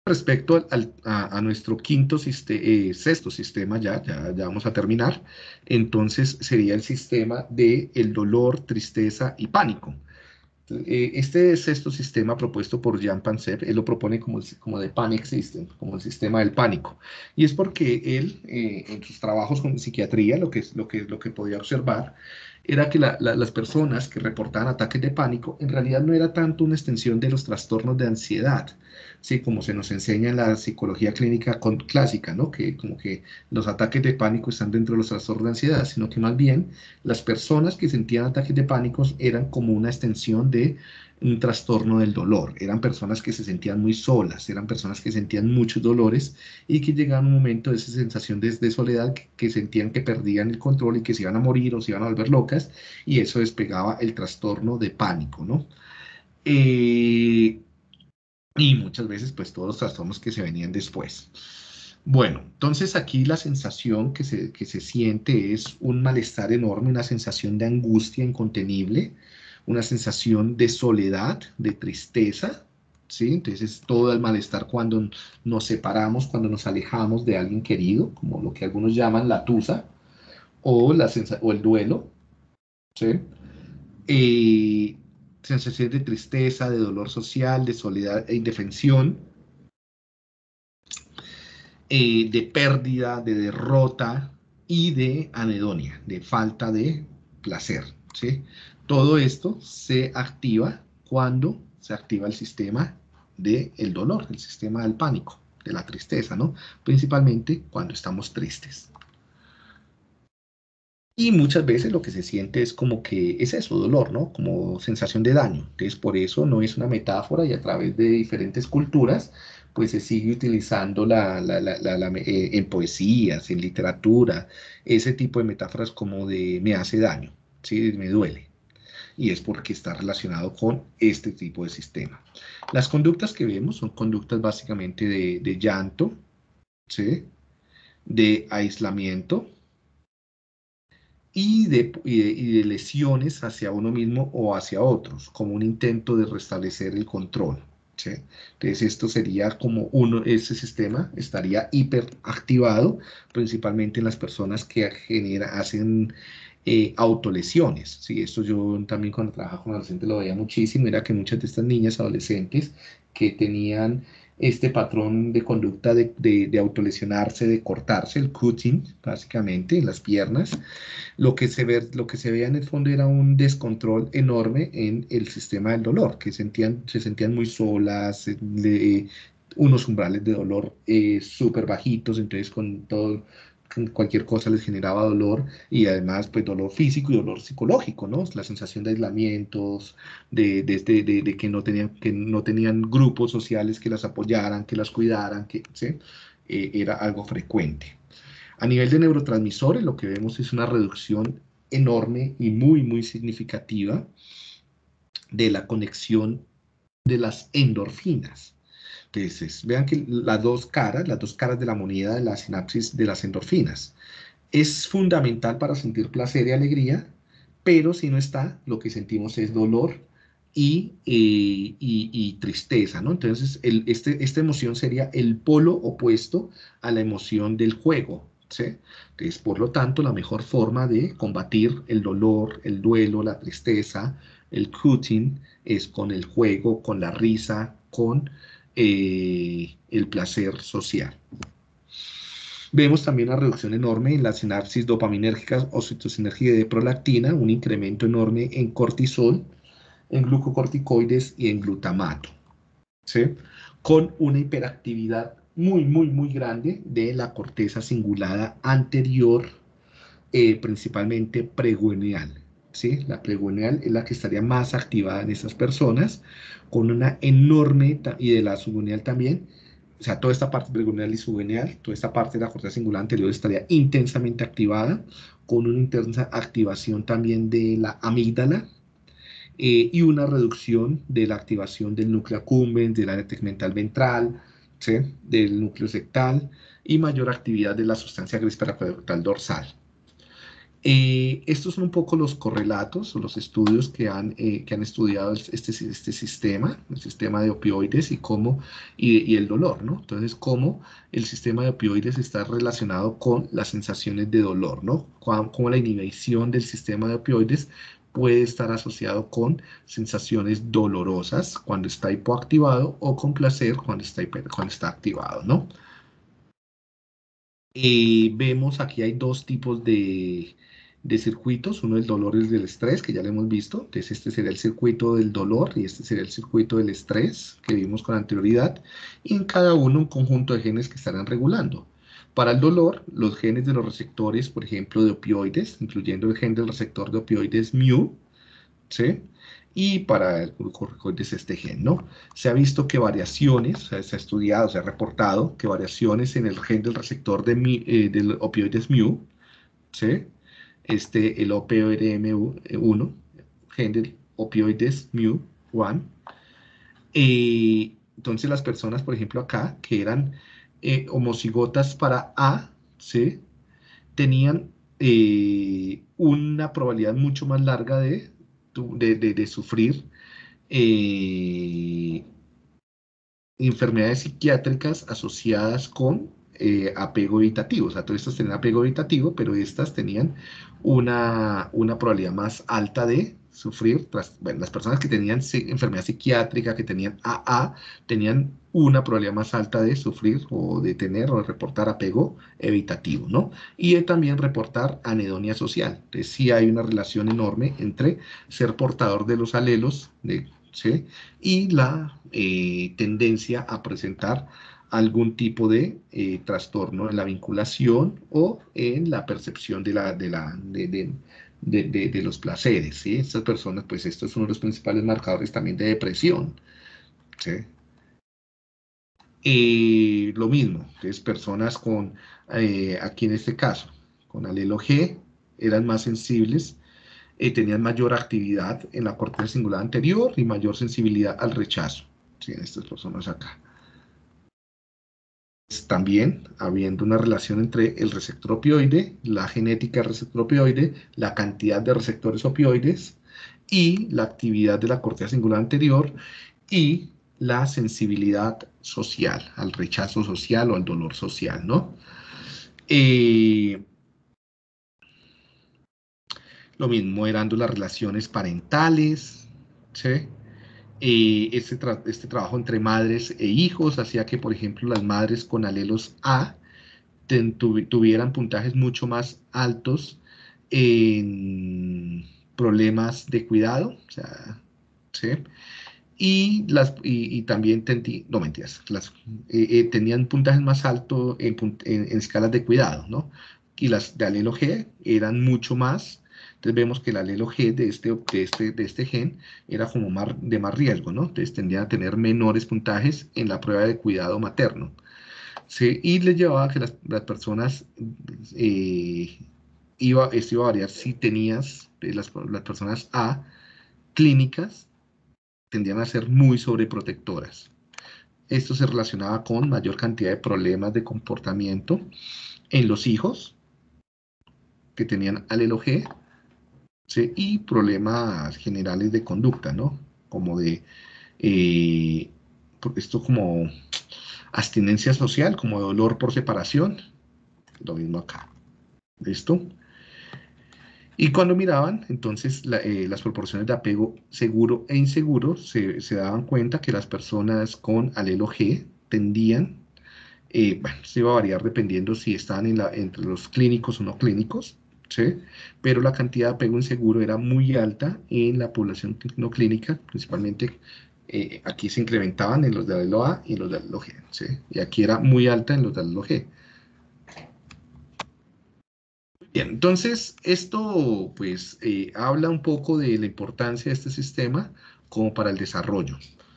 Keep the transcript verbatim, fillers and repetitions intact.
respecto al, al, a, a, nuestro quinto, sistema, eh, sexto sistema, ya, ya, ya vamos a terminar, entonces sería el sistema de el dolor, tristeza y pánico. Este sexto sistema propuesto por Jan Panzer, él lo propone como, como de Panic System, como el sistema del pánico. Y es porque él, eh, en sus trabajos con psiquiatría, lo que, lo que, lo que podía observar era que la, la, las personas que reportaban ataques de pánico, en realidad no era tanto una extensión de los trastornos de ansiedad, ¿sí? Como se nos enseña en la psicología clínica con, clásica, ¿no? Que como que los ataques de pánico están dentro de los trastornos de ansiedad, sino que más bien las personas que sentían ataques de pánico eran como una extensión de un trastorno del dolor. Eran personas que se sentían muy solas, eran personas que sentían muchos dolores y que llegaban a un momento de esa sensación de, de soledad que, que sentían que perdían el control y que se iban a morir o se iban a volver locas, y eso despegaba el trastorno de pánico, ¿no? Eh, y muchas veces, pues, todos los trastornos que se venían después. Bueno, entonces aquí la sensación que se, que se siente es un malestar enorme, una sensación de angustia incontenible, una sensación de soledad, de tristeza, ¿sí? Entonces todo el malestar cuando nos separamos, cuando nos alejamos de alguien querido, como lo que algunos llaman la tusa, o, la o el duelo, ¿sí? Eh, sensaciones de tristeza, de dolor social, de soledad e indefensión, eh, de pérdida, de derrota y de anedonia, de falta de placer, ¿sí? Todo esto se activa cuando se activa el sistema del dolor, el sistema del pánico, de la tristeza, ¿no? Principalmente cuando estamos tristes. Y muchas veces lo que se siente es como que es eso, dolor, ¿no? Como sensación de daño. Entonces, por eso no es una metáfora y a través de diferentes culturas, pues se sigue utilizando la, la, la, la, la eh, en poesías, en literatura, ese tipo de metáforas como de me hace daño, ¿sí? Me duele. Y es porque está relacionado con este tipo de sistema. Las conductas que vemos son conductas básicamente de, de llanto, ¿sí? De aislamiento, Y de, y, de, y de lesiones hacia uno mismo o hacia otros, como un intento de restablecer el control, ¿sí? Entonces esto sería como uno, ese sistema estaría hiperactivado, principalmente en las personas que genera, hacen eh, autolesiones, ¿sí? Esto yo también cuando trabajaba con adolescentes lo veía muchísimo, era que muchas de estas niñas adolescentes que tenían este patrón de conducta de, de, de autolesionarse, de cortarse, el cutting, básicamente, en las piernas, lo que se ve, lo que se veía en el fondo era un descontrol enorme en el sistema del dolor, que sentían, se sentían muy solas, de, unos umbrales de dolor eh, súper bajitos, entonces con todo, con cualquier cosa les generaba dolor y además pues dolor físico y dolor psicológico, ¿no? La sensación de aislamientos, de, de, de, de, de que, no tenían, que no tenían grupos sociales que las apoyaran, que las cuidaran, que, ¿sí? eh, era algo frecuente. A nivel de neurotransmisores, lo que vemos es una reducción enorme y muy, muy significativa de la conexión de las endorfinas. Entonces, vean que las dos caras, las dos caras de la moneda de la sinapsis de las endorfinas. Es fundamental para sentir placer y alegría, pero si no está, lo que sentimos es dolor y, eh, y, y tristeza, ¿no? Entonces, el, este, esta emoción sería el polo opuesto a la emoción del juego, ¿sí? Entonces, por lo tanto, la mejor forma de combatir el dolor, el duelo, la tristeza, el cutting, es con el juego, con la risa, con eh, el placer social. Vemos también una reducción enorme en las sinapsis dopaminérgicas, oxitocinérgica y de prolactina, un incremento enorme en cortisol, en glucocorticoides y en glutamato, ¿sí? Con una hiperactividad muy, muy, muy grande de la corteza cingulada anterior, eh, principalmente preguineal, ¿sí? La preguineal es la que estaría más activada en estas personas, con una enorme, y de la subguineal también, o sea, toda esta parte preguineal y subguineal, toda esta parte de la corteza cingulada anterior estaría intensamente activada, con una intensa activación también de la amígdala, eh, y una reducción de la activación del núcleo accumbens, del área tegmental ventral, ¿sí? Del núcleo sectal, y mayor actividad de la sustancia gris paracortal dorsal. Eh, estos son un poco los correlatos o los estudios que han, eh, que han estudiado este, este sistema, el sistema de opioides y cómo, y, y el dolor, ¿no? Entonces, cómo el sistema de opioides está relacionado con las sensaciones de dolor, ¿no? Cómo, cómo la inhibición del sistema de opioides puede estar asociado con sensaciones dolorosas cuando está hipoactivado o con placer cuando está, hiper, cuando está activado, ¿no? Eh, vemos aquí hay dos tipos de, de circuitos, uno el dolor y el del estrés, que ya lo hemos visto. Entonces este sería el circuito del dolor y este sería el circuito del estrés que vimos con anterioridad, y en cada uno un conjunto de genes que estarán regulando. Para el dolor, los genes de los receptores, por ejemplo, de opioides, incluyendo el gen del receptor de opioides mu, ¿sí? Y para el glucocorticoides este gen, ¿no? Se ha visto que variaciones, o sea, se ha estudiado, se ha reportado que variaciones en el gen del receptor de mi, eh, del opioides mu, ¿sí? Este, el O P O R M uno, gen del opioides mu uno. Eh, entonces las personas, por ejemplo, acá, que eran eh, homocigotas para A, ¿sí? Tenían eh, una probabilidad mucho más larga de, de, de, de sufrir eh, enfermedades psiquiátricas asociadas con eh, apego evitativo. O sea, todas estas tenían apego evitativo, pero estas tenían una, una probabilidad más alta de sufrir. Tras, bueno, las personas que tenían enfermedad psiquiátrica, que tenían A A, tenían una probabilidad más alta de sufrir o de tener o de reportar apego evitativo, ¿no? Y de también reportar anedonia social. Entonces, sí hay una relación enorme entre ser portador de los alelos de ¿sí? Y la eh, tendencia a presentar algún tipo de eh, trastorno en la vinculación o en la percepción de, la, de, la, de, de, de, de, de los placeres, ¿sí? Estas personas, pues esto es uno de los principales marcadores también de depresión, ¿sí? Y lo mismo, entonces personas con, eh, aquí en este caso, con alelo G, eran más sensibles, eh, tenían mayor actividad en la corteza cingulada anterior y mayor sensibilidad al rechazo. Sí, en estas personas acá. También habiendo una relación entre el receptor opioide, la genética del receptor opioide, la cantidad de receptores opioides y la actividad de la corteza cingulada anterior y la sensibilidad social, al rechazo social o al dolor social, ¿no? Eh, lo mismo eran las relaciones parentales, ¿sí? Eh, este, tra este trabajo entre madres e hijos hacía que, por ejemplo, las madres con alelos A tu tuvieran puntajes mucho más altos en problemas de cuidado, o sea, ¿sí? Y, las, y, y también, tenti, no mentiras, las, eh, eh, tenían puntajes más altos en, en, en, escalas de cuidado, ¿no? Y las de alelo G eran mucho más. Entonces vemos que el alelo G de este, de este, de este gen era como más, de más riesgo, ¿no? Entonces tendían a tener menores puntajes en la prueba de cuidado materno. ¿Sí? Y le llevaba a que las, las personas, eh, iba, esto iba a variar si tenías, eh, las, las personas A, clínicas, tendían a ser muy sobreprotectoras. Esto se relacionaba con mayor cantidad de problemas de comportamiento en los hijos que tenían alelo G, ¿sí? Y problemas generales de conducta, ¿no? Como de, eh, esto como abstinencia social, como dolor por separación, lo mismo acá. ¿Listo? Y cuando miraban, entonces, la, eh, las proporciones de apego seguro e inseguro, se, se daban cuenta que las personas con alelo G tendían, eh, bueno, se iba a variar dependiendo si estaban en la, entre los clínicos o no clínicos, ¿sí? Pero la cantidad de apego inseguro era muy alta en la población no clínica, principalmente eh, aquí se incrementaban en los de alelo A y en los de alelo G, ¿sí? Y aquí era muy alta en los de alelo G. Bien, entonces esto pues eh, habla un poco de la importancia de este sistema como para el desarrollo.